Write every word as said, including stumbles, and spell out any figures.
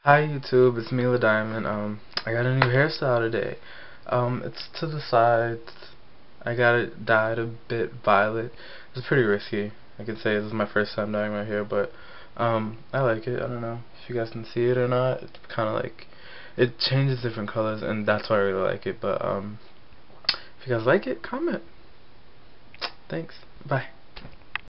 Hi YouTube, it's Mila Diamond. Um, I got a new hairstyle today. Um, it's to the sides. I got it dyed a bit violet. It's pretty risky. I could say this is my first time dyeing my hair, but um, I like it. I don't know if you guys can see it or not. It's kind of like it changes different colors, and that's why I really like it. But um, if you guys like it, comment. Thanks. Bye.